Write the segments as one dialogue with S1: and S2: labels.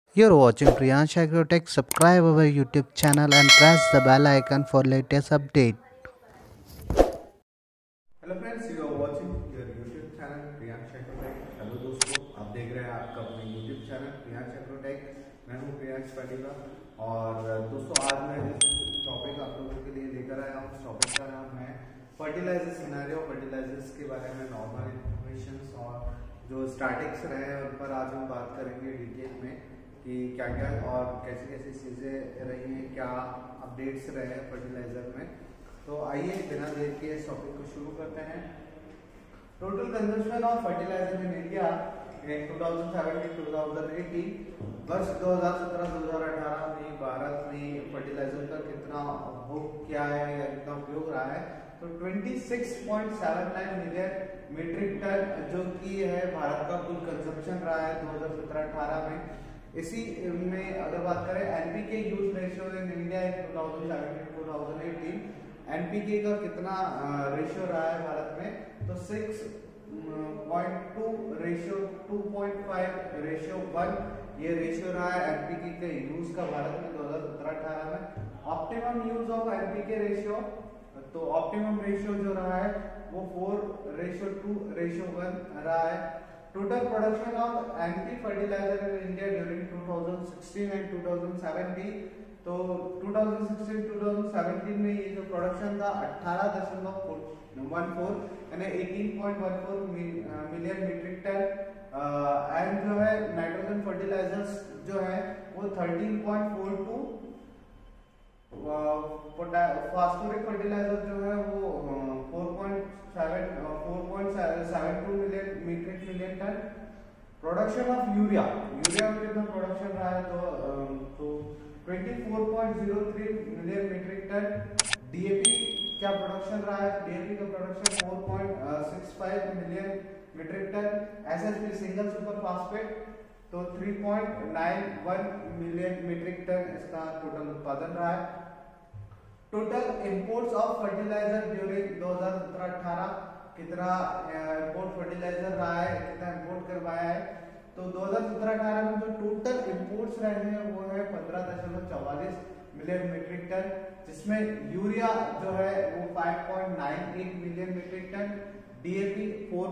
S1: You're watching Priyansh Agrotech. Subscribe our YouTube channel and press the bell icon for latest update.
S2: Hello friends, you are watching your YouTube channel Priyansh Agrotech. Hello दोस्तों, आप देख रहे हैं आपका अपने YouTube channel Priyansh agrotech. मैं हूं प्रियांश पाटीदार और दोस्तों आज मैं जिस टॉपिक आप लोगों के लिए लेकर आया हूं, उस टॉपिक का नाम है फर्टिलाइजर सिनेरियो। फर्टिलाइजर्स के बारे में नॉर्मल इन्फॉर्मेशन और जो स्टैटिक्स रहे हैं उन पर आज हम बात करेंगे डिटेल में कि क्या क्या और कैसी कैसी चीज़ें रही हैं, क्या अपडेट्स रहे हैं फर्टिलाइजर में। तो आइए बिना देर के इस टॉपिक को शुरू करते हैं। Total consumption of fertiliser in India in 2017-2018 वर्ष 2017-2018 में भारत में फर्टिलाइजर का कितना उपभोग किया है या कितना उपयोग रहा है, तो 26.79 मिलियन मीट्रिक टन जो कि है भारत का कुल कंजम्पशन रहा है 2017-18 में। इसी में अगर बात करें NPK use ratio in India in 2017-2018, NPK का कितना रेशियो रहा है भारत में, तो 6.2 रेशियो 2.5 रेशियो 1 ये रेशियो रहा है एनपीके के यूज का भारत में 2017-18 में। Optimum use of NPK ratio, तो ऑप्टिमम रेशियो जो रहा है वो 4:2:1 रहा है। Total production of NP fertiliser in India during 2016 and 2017, तो 2016-2017 में ये जो प्रोडक्शन था 18.14 यानी 18.14 मिलियन मीट्रिक टन, एंड जो है नाइट्रोजन फर्टिलाइजर्स जो है वो 13.42, फास्फोरिक फर्टिलाइजर जो है वो 4.72 million ton. Production of urea, urea में कितना प्रोडक्शन रहा है, तो 24.03 मिलियन मीट्रिक टन। डीएपी क्या प्रोडक्शन रहा है, डीएपी का production 4.65 million metric ton. SSP single super phosphate तो 3.91 मिलियन मीट्रिक टन इसका टोटल उत्पादन रहा है। Total imports of fertiliser during 2017-18 कितना इंपोर्ट फर्टिलाइजर रहा है, कितना इंपोर्ट करवाया है, तो 2017-18 में जो टोटल इंपोर्ट्स रहे हैं वो है 15.44 मिलियन मीट्रिक टन, जिसमें यूरिया जो है वो 5.98 million metric ton, DAP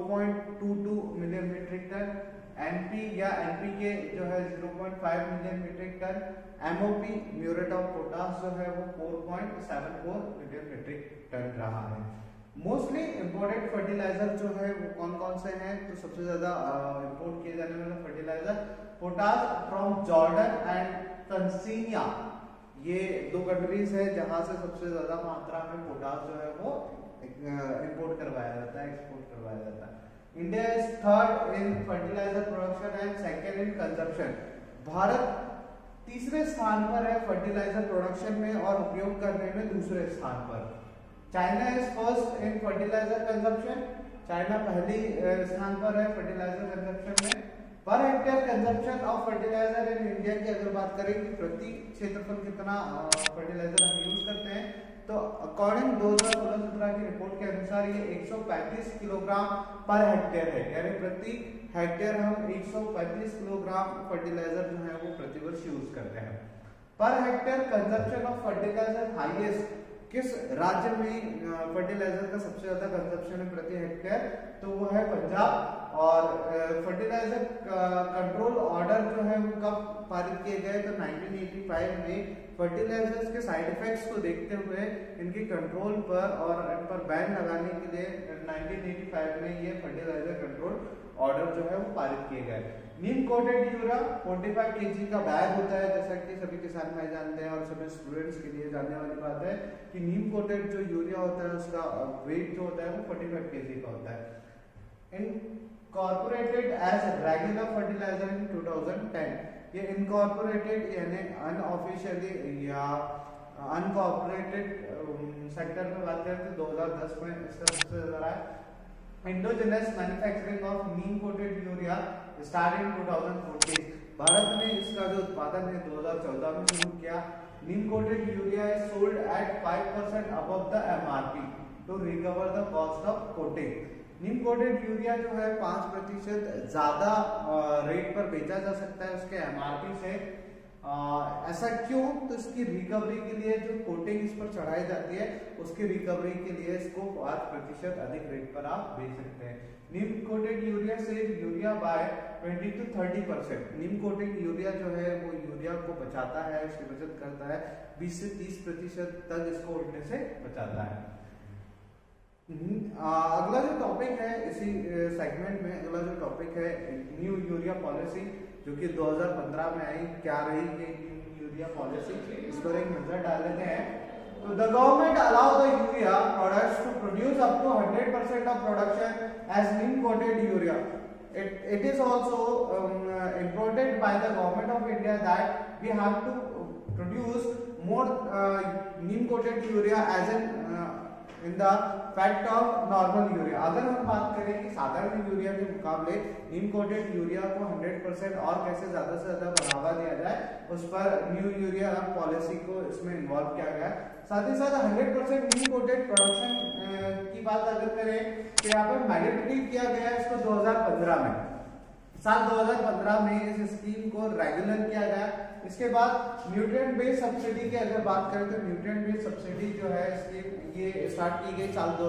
S2: 4.22 million metric ton, NP या एनपीके जो है 0.5 million metric ton, MOP muriate of potash जो है वो 4.74 मिलियन मीट्रिक टन रहा है। मोस्टली इंपोर्टेड फर्टिलाइजर जो है वो कौन कौन से हैं, तो सबसे ज्यादा इंपोर्ट किए जाने वाला fertiliser potash from Jordan and Tanzania, ये दो कंट्रीज है जहां से सबसे ज्यादा मात्रा में पोटाश जो है वो इंपोर्ट करवाया जाता है, एक्सपोर्ट करवाया जाता है। India is third in fertiliser production and second in consumption, भारत तीसरे स्थान पर है फर्टिलाइजर प्रोडक्शन में और उपयोग करने में दूसरे स्थान पर। China is first in fertiliser consumption, China पहली स्थान पर है फर्टिलाइजर कंजम्पशन में। Per hectare consumption of fertiliser in India की अगर बात करें कि प्रति क्षेत्रफल कितना फर्टिलाइजर हम यूज करते हैं, तो अकॉर्डिंग 2016-17 की रिपोर्ट के अनुसार ये 135 किलोग्राम पर हेक्टेयर है, यानी प्रति हेक्टेयर हम 135 किलोग्राम फर्टिलाइजर जो है वो प्रतिवर्ष यूज करते हैं। Per hectare consumption of fertiliser highest, किस राज्य में फर्टिलाइजर का सबसे ज्यादा कंजम्पशन है प्रति हेक्टेयर, तो वो है पंजाब। और फर्टिलाइजर कंट्रोल ऑर्डर जो है वो कब पारित किए गए, तो 1985 में फर्टिलाइजर्स के साइड इफेक्ट्स को देखते हुए इनके कंट्रोल पर और इन पर बैन लगाने के लिए 1985 में ये फर्टिलाइजर कंट्रोल ऑर्डर जो है वो पारित किए गए। नीम कोटेड यूरिया 45 केजी का बैग होता है, जैसा कि सभी किसान भाई जानते हैं और सभी स्टूडेंट्स के लिए जानने वाली बात है कि नीम कोटेड जो यूरिया होता है उसका वेट जो होता है वो 45 केजी का होता है। Incorporated as regular fertiliser in 2010, ये इनकॉर्पोरेटेड यानी अनऑफिशियली या अनकॉर्पोरेटेड सेक्टर में बात करें तो 2010 में इसका सबसे ज्यादा रहा है। Indigenous manufacturing of neem coated urea start in 2014, भारत ने इसका जो उत्पादन है 2014 में शुरू किया। Neem coated urea is sold at 5% above the MRP to recover the cost of coating, neem coated urea जो है 5% ज्यादा रेट पर बेचा जा सकता है उसके एमआरपी से। ऐसा क्यों? तो इसकी रिकवरी के लिए जो कोटिंग इस पर चढ़ाई जाती है उसकी रिकवरी के लिए इसको 5% अधिक रेट पर आप बेच सकते हैं। नीम कोटेड यूरिया से urea by 20 to 30%। Neem coated urea जो है वो यूरिया को बचाता है, उसकी बचत करता है, 20 से 30% तक इसको उड़ने से बचाता है। अगला जो टॉपिक है इसी सेगमेंट में, अगला जो टॉपिक है न्यू यूरिया पॉलिसी जो कि 2015 में आई। क्या रही ये न्यू यूरिया पॉलिसी, इस पर एक नजर डाल लेते हैं। तो the government allow the urea products to produce up to 100% of production as neem coated urea. It is also imported by the government of India that we have to produce more neem coated urea as in the fact of normal urea. अगर हम बात करें कि साधारण urea के मुकाबले नीम coated urea को 100% और कैसे ज्यादा से ज्यादा बढ़ावा दिया जाए, उस पर न्यू यूरिया पॉलिसी को इसमें इन्वॉल्व किया गया। साथ ही साथ 100% नीम कोटेड प्रोडक्शन की बात अगर करें तो यहाँ पर मैंडेटरी किया गया है इसको 2015 में। साल 2015 में इस स्कीम को रेगुलर किया गया। इसके बाद न्यूट्रिएंट बेस्ड सब्सिडी की अगर बात करें तो न्यूट्रिएंट बेस्ड सब्सिडी जो है स्कीम ये स्टार्ट की गई साल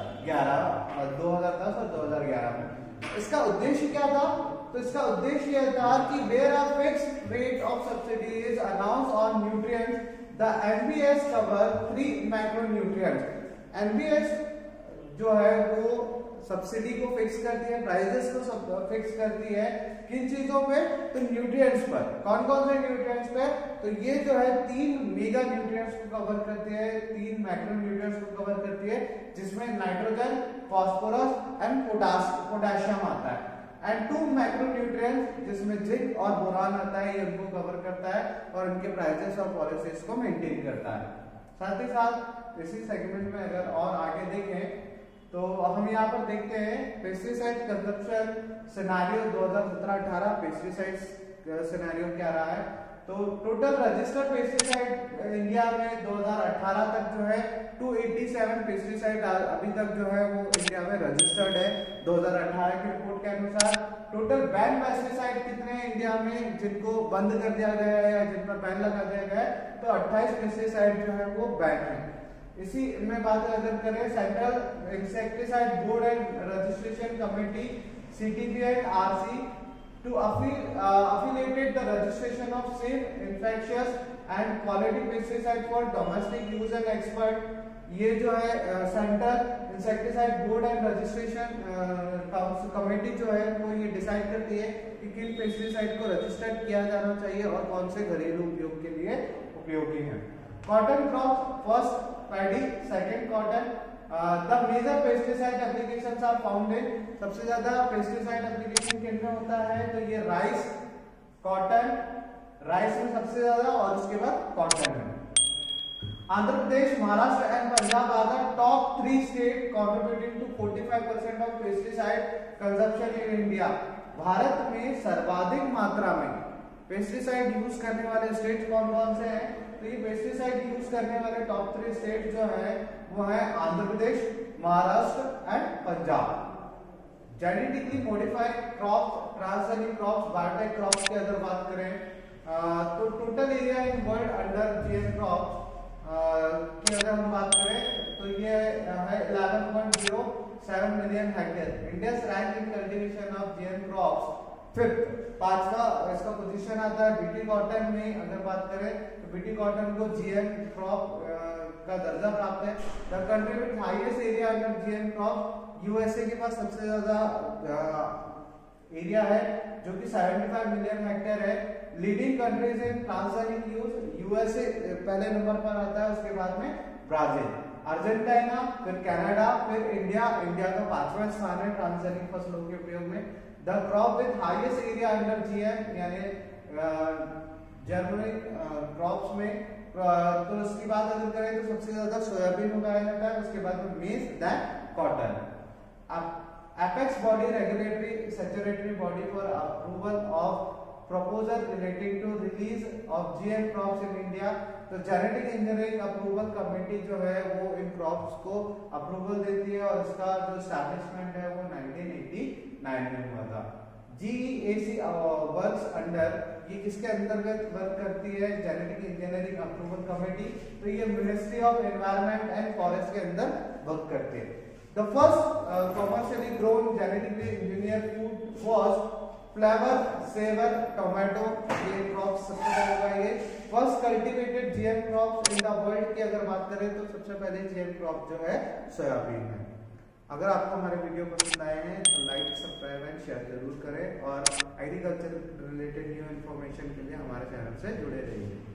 S2: 2010 और 2011 में। इसका उद्देश्य क्या था? तो इसका उद्देश्य यह था कि where a fixed rate of subsidy is announced on nutrients, the NBS cover 3 macronutrients. NBS जो है वो सब्सिडी को फिक्स करती है, प्राइसेस को फिक्स करती है किन चीजों पे? तो न्यूट्रिएंट्स पर। कौन कौन से न्यूट्रिएंट्स पे? तो ये जो है 3 मेगा न्यूट्रिएंट्स को कवर करती है, 3 मैक्रो न्यूट्रिएंट्स को कवर करती है, जिसमें नाइट्रोजन, फास्फोरस एंड पोटाशियम आता है, एंड 2 मैक्रो न्यूट्रिएंट्स जिसमें जिंक और बोरान आता है, ये उनको कवर करता है और इनके प्राइसेस और पॉलिसीज को मेंटेन करता है। साथ ही साथ इसी सेगमेंट में अगर और आगे देखें तो हम यहाँ पर देखते हैं pesticide consumption scenario 2017-18। Pesticides scenario क्या रहा है? तो टोटल रजिस्टर्ड पेस्टिसाइड इंडिया में 2018 तक जो है 287 पेस्टिसाइड अभी तक जो है वो इंडिया में रजिस्टर्ड है 2018 की रिपोर्ट के अनुसार। टोटल बैन पेस्टिसाइड कितने हैं इंडिया में जिनको बंद कर दिया गया है या जिन पर बैन लगा दिया गया है? तो 28 पेस्टिसाइड जो है वो बैन है। इसी में बात अगर करें central insecticide board and registration committee CTP and RC to affiliated the registration of safe, infectious and quality pesticide for domestic use and export। ये जो है central insecticide board and registration committee जो है वो ये डिसाइड करती है कि किन पेस्टिसाइड को रजिस्टर्ड किया जाना चाहिए और कौन से घरेलू उपयोग के लिए उपयोगी हैं। Cotton crop first paddy, second cotton. The major pesticide applications are found in, सबसे ज्यादा पेस्टिसाइड एप्लीकेशन किन में होता है? तो ये राइस, कॉटन, राइस में सबसे ज्यादा और उसके बाद कॉटन में। Andhra Pradesh, Maharashtra and Punjab are the top 3 state contributing to 45% of pesticide consumption in India. भारत में सर्वाधिक मात्रा में पेस्टिसाइड यूज करने वाले स्टेट कौन कौन से हैं? तो ये पेस्टिसाइड यूज करने वाले टॉप 3 स्टेट जो है वो है Andhra Pradesh, Maharashtra and Punjab. Genetically modified crops, transgenic crops, biotech crops की अगर बात करें तो total area in world under GM crops की अगर हम बात करें तो ये है 11.07 million hectare. India's rank in cultivation of GM crops fifth, 5वां इसका पोजीशन आता है। बीटी कॉटन में अगर बात करें तो बीटी कॉटन को GM क्रॉप का दर्जा प्राप्त है। The country with highest area under GM crop, USA के पास सबसे ज्यादा एरिया है जो कि 75 मिलियन हेक्टेयर है। Leading countries in transgenic use, USA पहले नंबर पर आता है, उसके बाद में ब्राजील, अर्जेंटीना, फिर कनाडा, फिर इंडिया। इंडिया का 5वां स्थान है ट्रांसजेनिक फसलों के उपयोग में। The crop with highest area under GM यानी जर्मनी क्रॉप्स में तो इसकी बात अगर करें तो सबसे ज्यादा सोयाबीन उगाया जाता है, उसके बाद में मेज, देन कॉटन। अब apex body regulatory statutory body for approval of proposal relating to release of GM crops in India। तो जेनेटिक इंजीनियरिंग अप्रूवल कमेटी जो है वो इन क्रॉप्स को अप्रूवल देती है और इसका जो एस्टैब्लिशमेंट है वो 1989 में हुआ था। GEAC वर्क्स अंडर, ये किसके अंतर्गत वर्क करती है? Genetic engineering approval committee. तो ये ministry of environment and forest के अंदर वर्क करती है। The first commercially grown genetically engineer food was Flavr Savr tomato. ये क्रॉप सबसे पहले होगा। ये first cultivated GM crop in the world की अगर बात करें तो सबसे पहले जीएम क्रॉप जो है सोयाबीन है। अगर आपको हमारे वीडियो पसंद आए हैं तो लाइक सब्सक्राइब एंड शेयर जरूर करें और एग्रीकल्चर रिलेटेड न्यू इन्फॉर्मेशन के लिए हमारे चैनल से जुड़े रहिए।